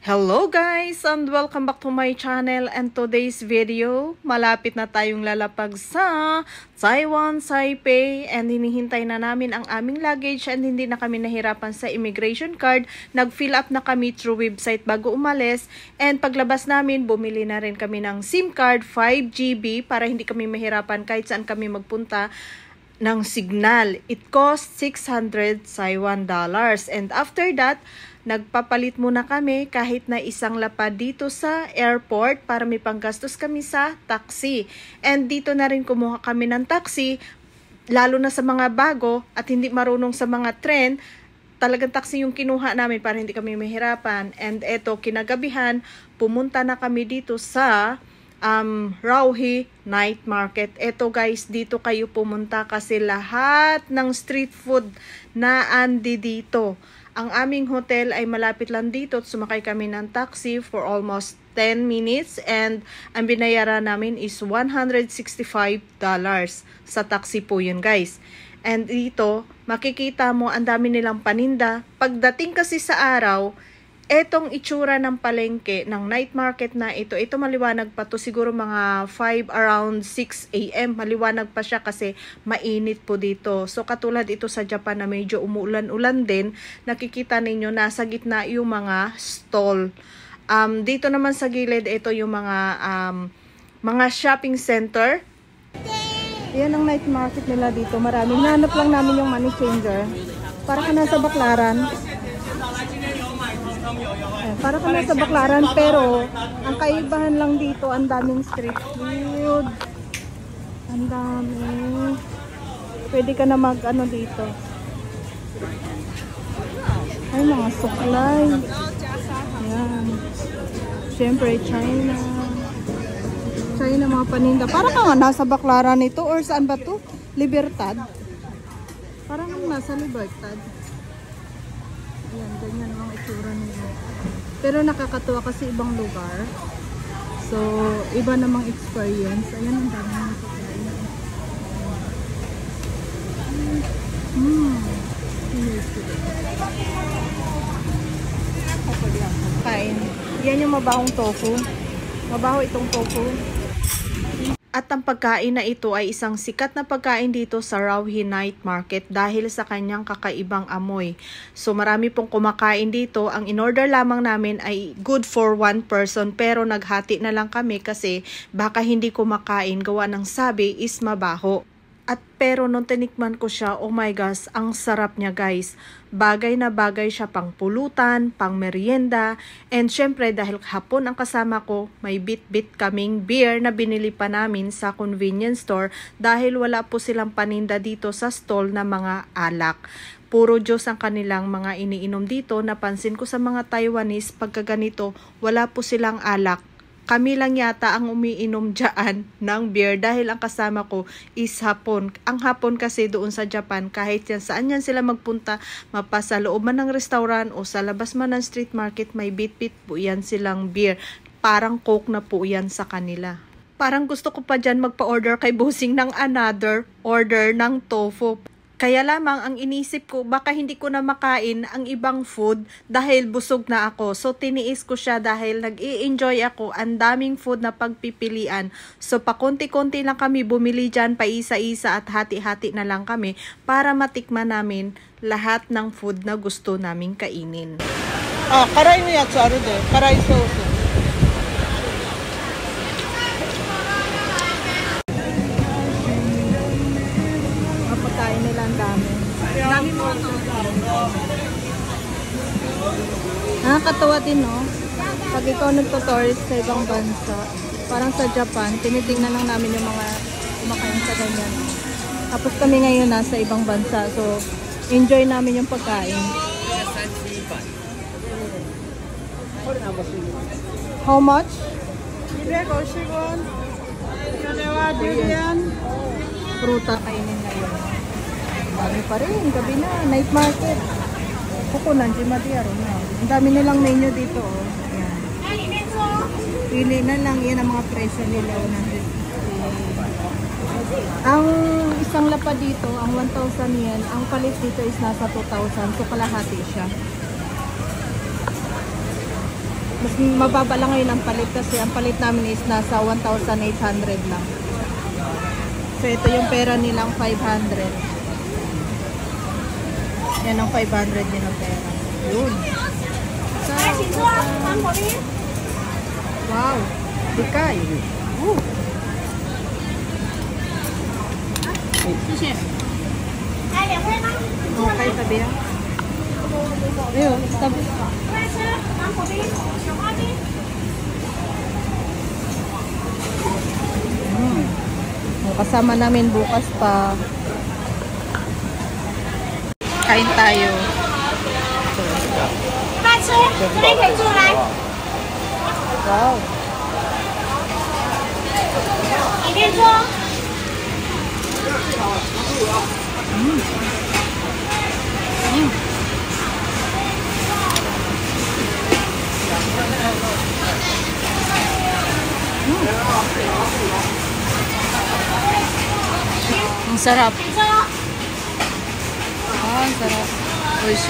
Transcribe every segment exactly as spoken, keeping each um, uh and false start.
Hello guys and welcome back to my channel, and today's video, malapit na tayong lalapag sa Taiwan, Taipei, and hinihintay na namin ang aming luggage and hindi na kami nahirapan sa immigration card. Nag-fill up na kami through website bago umalis, and paglabas namin, bumili na rin kami ng SIM card five G B para hindi kami mahirapan kahit saan kami magpunta ng signal. It cost six hundred Taiwan dollars, and after that, nagpapalit muna kami kahit na isang lapad dito sa airport para may panggastos kami sa taxi. And dito na rin kumuha kami ng taxi, lalo na sa mga bago at hindi marunong sa mga tren. Talagang taxi yung kinuha namin para hindi kami mahirapan. And eto, kinagabihan, pumunta na kami dito sa um, Rauhi Night Market. Eto guys, dito kayo pumunta kasi lahat ng street food na andi dito. Ang aming hotel ay malapit lang dito at sumakay kami ng taxi for almost ten minutes, and ang binayaran namin is one hundred sixty-five dollars sa taxi po yun guys. And dito, makikita mo ang dami nilang paninda. Pagdating kasi sa araw, etong itsura ng palengke ng night market na ito, ito maliwanag pa to, siguro mga five around six A M maliwanag pa siya kasi mainit po dito. So katulad ito sa Japan na medyo umuulan-ulan din, nakikita ninyo nasa gitna yung mga stall. Um, dito naman sa gilid, ito yung mga um, mga shopping center. Yan ang night market nila dito. Maraming hanap lang namin yung money changer. Para ka nasa Baklaran. Para ka nasa Baklaran, pero ang kaibahan lang dito, ang daming street food. Ang dami. Pwede ka na mag ano dito. Ay, mga suklay. Ayan. Siyempre, China. China, mga paninda. Para ka nga nasa Baklaran ito, or saan ba to? Libertad. Parang nasa Libertad. Ayan, ganyan ang itsura nila. Pero nakakatuwa kasi ibang lugar. So, iba namang experience. Ayan, ang dami ng pagkain. Hmm. Kain. Yan yung mabahong tofu. Mabaho itong tofu. At ang pagkain na ito ay isang sikat na pagkain dito sa Rauhi Night Market dahil sa kanyang kakaibang amoy. So marami pong kumakain dito. Ang in-order lamang namin ay good for one person, pero naghati na lang kami kasi baka hindi kumakain gawa ng sabi is mabaho. At pero nung tinikman ko siya, oh my gosh, ang sarap niya guys. Bagay na bagay siya pang pulutan, pang merienda. And syempre dahil hapon ang kasama ko, may bit-bit kaming beer na binili pa namin sa convenience store dahil wala po silang paninda dito sa stall na mga alak. Puro Diyos ang kanilang mga iniinom dito. Napansin ko sa mga Taiwanese, pagka ganito, wala po silang alak. Kami lang yata ang umiinom dyan ng beer dahil ang kasama ko is hapon. Ang hapon kasi doon sa Japan, kahit yan saan yan sila magpunta, mapasa loob man ng restaurant o sa labas man ng street market, may bit-bit po yan silang beer. Parang coke na po yan sa kanila. Parang gusto ko pa dyan magpa-order kay Bossing ng another order ng tofu. Kaya lamang ang inisip ko, baka hindi ko na makain ang ibang food dahil busog na ako. So tiniis ko siya dahil nag-i-enjoy ako. Ang daming food na pagpipilian. So pakunti-kunti lang kami bumili dyan, paisa-isa at hati-hati na lang kami para matikman namin lahat ng food na gusto naming kainin. Ah, karay no yatsu aru de. Karay sauce. Pagkain nila ang dami. Dami mga to. Nakakatawa din, no? Pag ikaw nagtutourist sa ibang bansa, parang sa Japan, tinitingnan lang namin yung mga kumakain sa ganyan. Tapos kami ngayon nasa ibang bansa, so enjoy namin yung pagkain. How much? Fruta kainin ngayon. Dami pa rin, gabi na, night market. Kukunan, Jimadiyaro na. Ang dami nilang menu dito, oh. Ayan. Pili na lang, yan ang mga presyo nila. Ang isang lapa dito, ang one thousand yen, ang palit dito is nasa two thousand, so kalahati siya. Mas mababa lang ngayon ang palit kasi ang palit namin is nasa one thousand eight hundred lang. So ito yung pera nilang five hundred. Yan ang five hundred din ang pera. Yun. So, wow. Dikay. Woo. Okay, tabi yan. Ayun, tabi. Hmm. Kasama namin bukas pa. Kain tayo. Wow. Mm. Mm. Ang sarap. Ah, ang sarap. Oishi.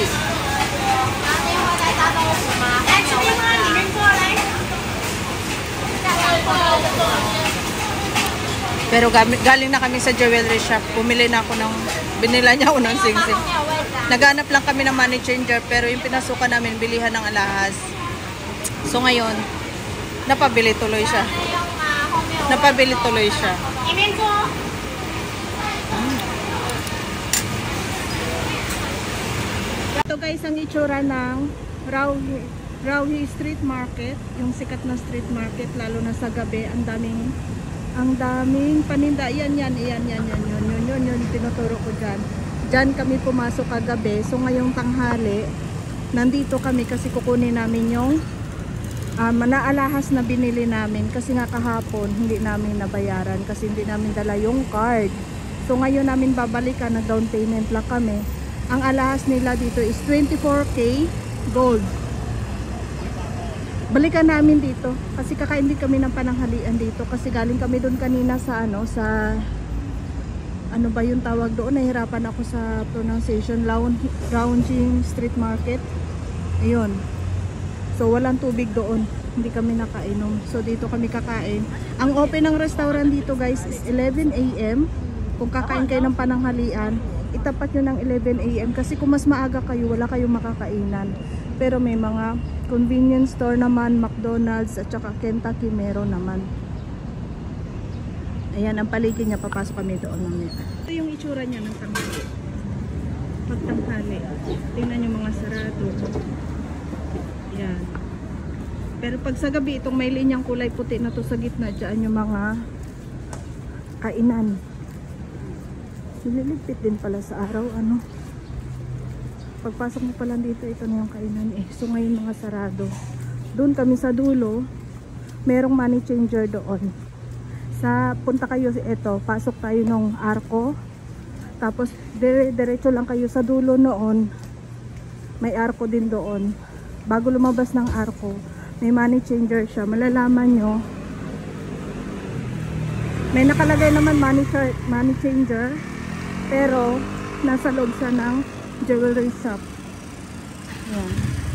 Pero galing na kami sa jewelry shop. Bumili na ako ng, binila niya ako ng sing-sing. Naghanap lang kami ng money changer, pero yung pinasukan namin, bilihan ng alahas. So ngayon, napabili tuloy siya. Napabili tuloy siya. Hmm. Ito guys, ang itsura ng Rauhi, Rauhi Street Market. Yung sikat na street market, lalo na sa gabi. Ang daming Ang daming paninda. Yan, yan, yan, yan, yan, yun, yun, yun, yun, tinuturo ko dyan. Dyan kami pumasok kagabi. So, ngayong tanghali, nandito kami kasi kukunin namin yung uh, manaalahas na binili namin. Kasi nga kahapon, hindi namin nabayaran kasi hindi namin dala yung card. So, ngayon namin babalikan, na down payment lang kami. Ang alahas nila dito is twenty-four K gold. Balikan namin dito kasi kakain din kami ng pananghalian dito kasi galing kami doon kanina sa ano sa ano ba yung tawag doon, nahirapan ako sa pronunciation, Lounging Street Market. Ayun. So walang tubig doon, hindi kami nakainom. So dito kami kakain. Ang open ng restaurant dito guys is eleven A M Kung kakain kayo ng pananghalian, itapat nyo ng eleven A M kasi kung mas maaga kayo, wala kayong makakainan. Pero may mga convenience store naman, McDonald's at saka Kentucky meron naman. Ayan ang paligid niya, papasok kami doon namin. Ito yung itsura niya ng tanghali. Pagtanghali. Tingnan yung mga sarado. Ayan. Pero pag sa gabi, itong may linyang kulay puti na to sa gitna, dyan yung mga kainan. Nililigpit din pala sa araw, ano. Pagpasok mo pala dito, ito na yung kainan eh. So ngayon mga sarado. Doon kami sa dulo, merong money changer doon. Sa punta kayo, ito, pasok tayo ng arko. Tapos dire diretso lang kayo sa dulo noon. May arko din doon. Bago lumabas ng arko, may money changer siya. Malalaman nyo. May nakalagay naman money, money changer. Pero nasa loob siya ng jewelry shop. Yan.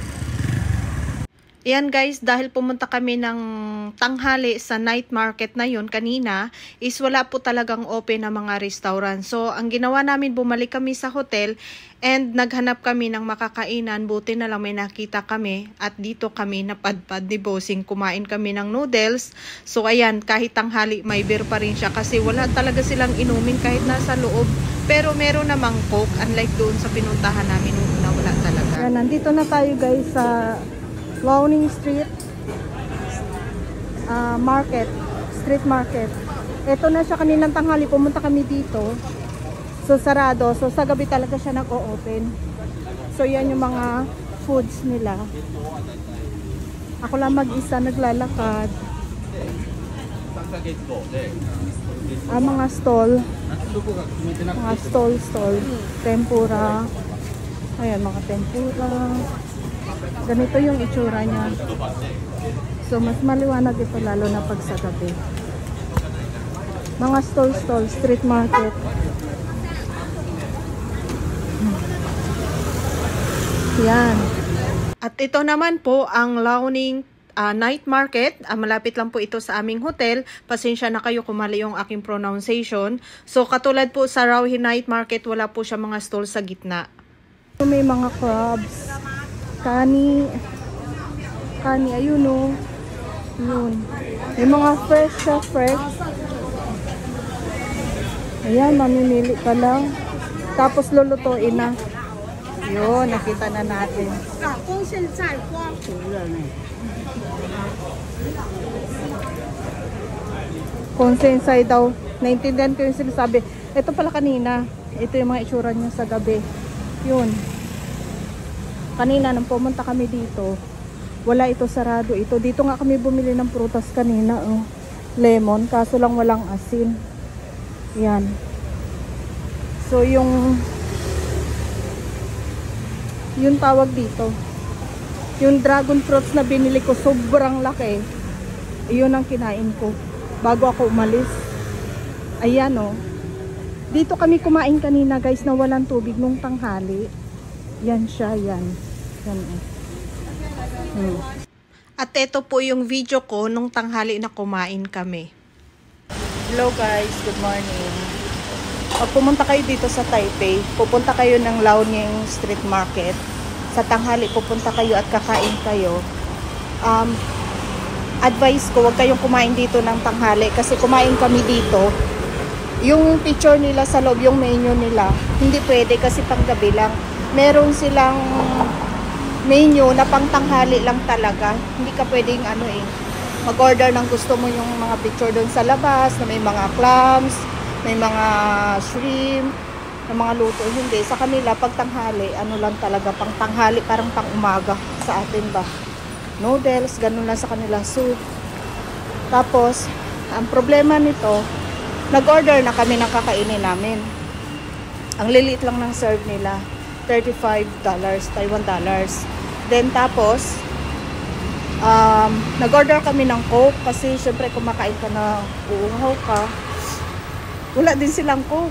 Yan guys, dahil pumunta kami ng tanghali sa night market na yun kanina, is wala po talagang open na mga restaurant. So, ang ginawa namin, bumalik kami sa hotel and naghanap kami ng makakainan. Buti na lang may nakita kami at dito kami napadpad ni Bossing. Kumain kami ng noodles. So, ayan, kahit tanghali, may beer pa rin siya kasi wala talaga silang inumin kahit nasa loob. Pero meron namang Coke, unlike doon sa pinuntahan namin na wala talaga. Yan, nandito na tayo guys sa Lounging Street uh, Market, Street Market. Ito na siya kaninang tanghali, pumunta kami dito. So sarado, so sa gabi talaga siya nag-o-open. So yan yung mga foods nila. Ako lang mag-isa naglalakad. Ah, mga stall. Mga stall, stall. Tempura. Ayan, mga tempura. Ganito yung itsura niya. So, mas maliwanag ito lalo na pag sa gabi. Mga stall, stall, street market. Yan. At ito naman po ang Lounging uh, night market. Uh, malapit lang po ito sa aming hotel. Pasensya na kayo kung mali yung aking pronunciation. So katulad po sa Rauhi Night Market, wala po siya mga stall sa gitna. May mga crabs. Kani. Kani, ayun o. Yun. May mga fresh siya, fresh. Ayan, mamimili ka lang. Tapos lulutuin na. Yun, nakita na natin. Konsensay daw. Naintindihan ko yung sinasabi. Ito pala kanina. Ito yung mga itsura niya sa gabi. Yun. Kanina nang pumunta kami dito, wala ito, sarado ito. Dito nga kami bumili ng prutas kanina. Oh. Lemon. Kaso lang walang asin. Yan. So yung yung tawag dito, yung dragon fruits na binili ko, sobrang laki. Iyon ang kinain ko bago ako umalis. Ayan o. Dito kami kumain kanina guys na walang tubig nung tanghali. Yan siya, yan. Yan o. Hmm. At ito po yung video ko nung tanghali na kumain kami. Hello guys, good morning. Pag pumunta kayo dito sa Taipei, pupunta kayo ng Liaoning Street Market. Sa tanghali, pupunta kayo at kakain kayo. Um, advice ko, huwag kayong kumain dito ng tanghali kasi kumain kami dito. Yung picture nila sa loob, yung menu nila, hindi pwede kasi panggabi lang. Meron silang menu na pang tanghali lang talaga. Hindi ka pwedeng ano eh, mag-order ng gusto mo yung mga picture doon sa labas, na may mga clams, may mga shrimp, na mga luto. Hindi, sa kanila pag tanghali, ano lang talaga, pang tanghali, parang pang umaga. Sa atin ba, noodles, ganun lang sa kanila, soup. Tapos ang problema nito, nag-order na kami ng kakainin namin. Ang liliit lang ng serve nila, thirty-five dollars, Taiwan dollars. Then tapos um, nag-order kami ng Coke kasi syempre kumakain ka na, uuhaw ka, wala din silang Coke.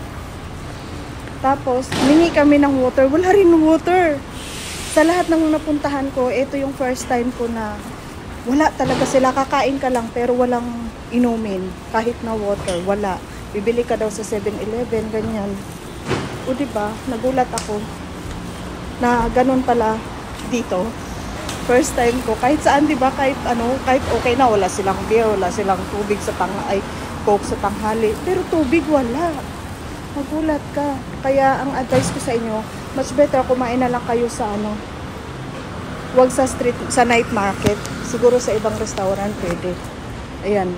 Tapos humingi kami ng water, wala rin water. Sa lahat ng napuntahan ko, ito yung first time ko na wala talaga sila. Kakain ka lang pero walang inumin, kahit na water, wala. Bibili ka daw sa seven eleven, ganyan. O diba, nagulat ako na ganun pala dito. First time ko, kahit saan, diba, kahit ano, kahit okay na, wala silang beer, wala silang tubig sa tang ay Coke sa tanghali, pero tubig wala. Magulat ka. Kaya ang advice ko sa inyo, much better kumain na lang kayo sa ano, wag sa street, sa night market. Siguro sa ibang restaurant pwede. Ayan.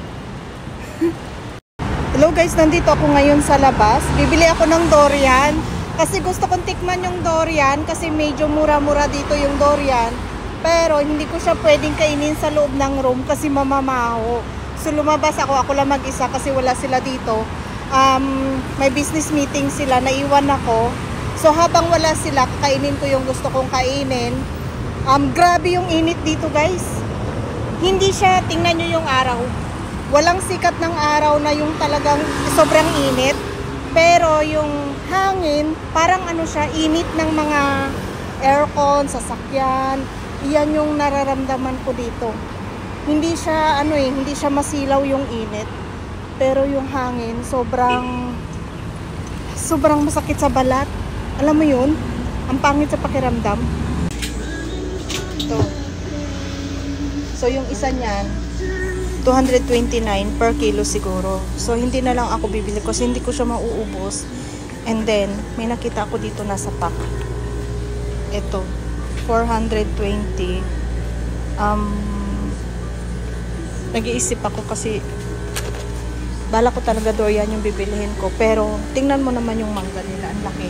Hello guys, nandito ako ngayon sa labas. Bibili ako ng durian kasi gusto kong tikman yung durian kasi medyo mura-mura dito yung durian. Pero hindi ko siya pwedeng kainin sa loob ng room kasi mamamaho. So lumabas ako, ako lang mag-isa kasi wala sila dito. Um, may business meeting sila, naiwan ako. So habang wala sila, kakainin ko yung gusto kong kainin. Um, grabe yung init dito guys. Hindi siya, tingnan nyo yung araw. Walang sikat ng araw na yung talagang sobrang init. Pero yung hangin, parang ano siya, init ng mga aircon, sasakyan. Iyan yung nararamdaman ko dito. Hindi siya ano eh, hindi siya masilaw yung init. Pero yung hangin, sobrang sobrang masakit sa balat. Alam mo yun? Ang pangit sa pakiramdam. Ito. So yung isa niyan, two hundred twenty-nine per kilo siguro. So hindi na lang ako bibili kasi hindi ko siya mauubos. And then, may nakita ako dito nasa pack. Ito, four hundred twenty. Um, nag-iisip ako kasi bala ko talaga durian yung bibilihin ko. Pero, tingnan mo naman yung mangga nila. Ang laki.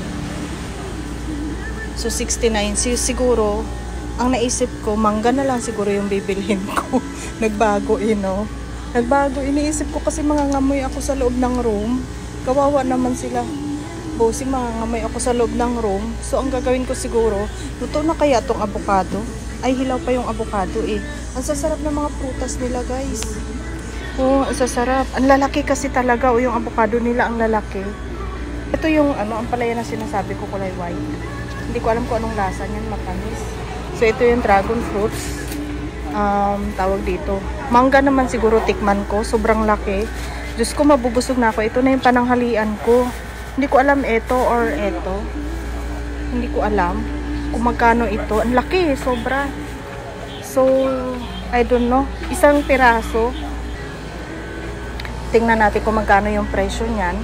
So, sixty-nine. So, siguro, ang naisip ko, mangga na lang siguro yung bibilihin ko. Nagbago, you know. Nagbago. Iniisip ko kasi mangangamoy ako sa loob ng room. Kawawa naman sila. Bossing, mangangamoy ako sa loob ng room. So, ang gagawin ko siguro, luto na kaya tong avocado. Ay, hilaw pa yung avocado eh. Ang sasarap ng mga prutas nila, guys. Oh, ang sasarap. Ang lalaki kasi talaga. O, yung avocado nila, ang lalaki. Ito yung, ano, ang palaya na sinasabi ko, kulay white. Hindi ko alam kung anong lasa niyan, matamis. So, ito yung dragon fruits. um, tawag dito. Mangga naman siguro tikman ko. Sobrang laki. Diyos ko, mabubusog na ako. Ito na yung pananghalian ko. Hindi ko alam ito or ito. Hindi ko alam kung magkano ito. Ang laki, sobra. So, I don't know. Isang piraso. Tingnan natin kung magkano yung presyo niyan.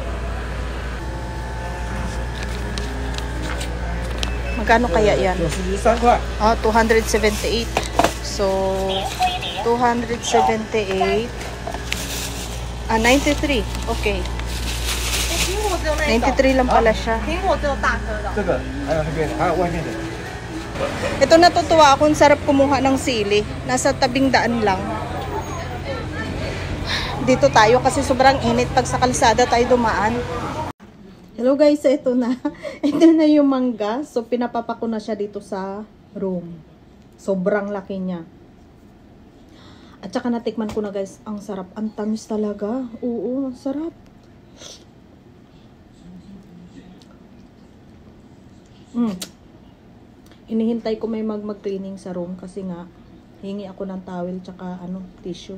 Magkano kaya yan? Oh, two hundred seventy-eight. So, two hundred seventy-eight. Ah, ninety-three. Okay. ninety-three lang pala siya. Ito, natutuwa ako. Ang sarap kumuha ng sili. Nasa tabing daan lang. Dito tayo kasi sobrang init pag sa kalsada tayo dumaan. Hello guys, ito na. Ito na yung mangga. So, pinapapa ko na siya dito sa room. Sobrang laki niya. At saka natikman ko na guys, ang sarap. Ang tamis talaga. Oo, ang sarap. Mm. Inihintay ko may mag mag-cleaning sa room kasi nga hingi ako ng towel tsaka ano, tissue.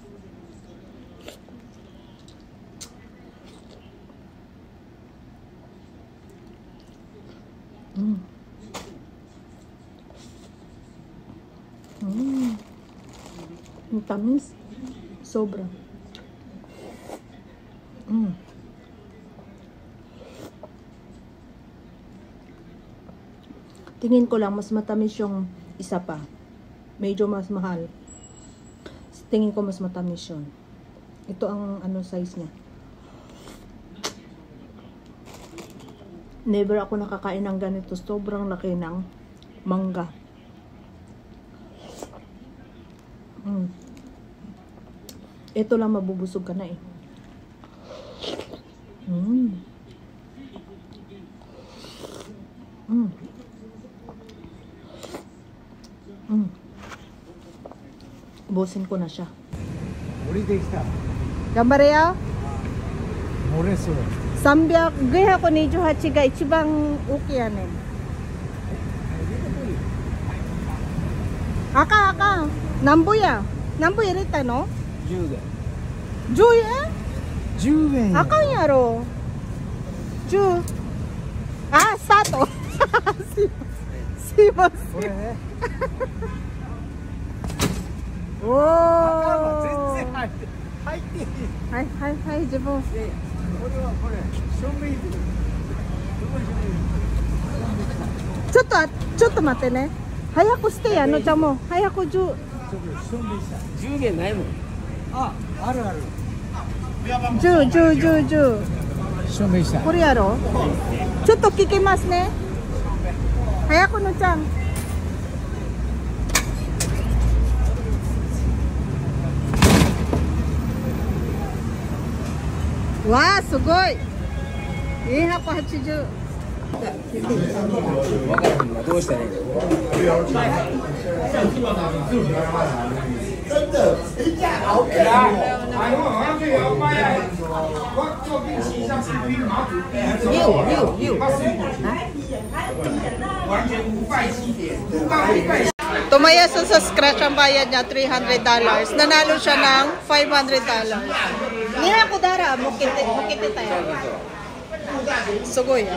Mm. Mm. Ang tamis. Sobra. Mm. Tingin ko lang mas matamis yung isa pa. Medyo mas mahal. Tingin ko mas matamis yun. Ito ang ano size niya. Never ako nakakain ng ganito. Sobrang laki ng mangga. Mm. Ito lang mabubusog ka na eh. Mm. Mm. Mm. Ubusin ko na siya. Gambare ya?さんびゃく、ごひゃくにじゅうはちが一番大きいやねん。あかんあかん。なんぼや。なんぼ入れたの？じゅうえん。じゅうえん？じゅうえん。あかんやろ。じゅう。あ、スタート。すいすいません。おお。全然入って入っていい。はいはいはい、自分。これはこれ正面ちょっとちょっと待ってね。早くしてやのちゃんも早くじゅう。じゅうげんないもん。あ、あるある。じゅうじゅうじゅうじゅう。証明した。これやろ。ちょっと聞きますね。早くのちゃん。わあ、すごい。にひゃくはちじゅう。どうしたらいいの？真的，一架好可爱。六六六。完全无败绩点，不刚一败。Tumaya sa sa scratch ang bayad niya three hundred dollars. Nanalo siya ng five hundred dollars. Niha ko dara, mukiti, mukiti tayo. Sugoy.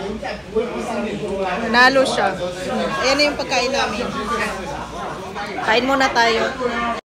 Nanalo siya. Ayan na yung pagkain namin. Kain muna tayo.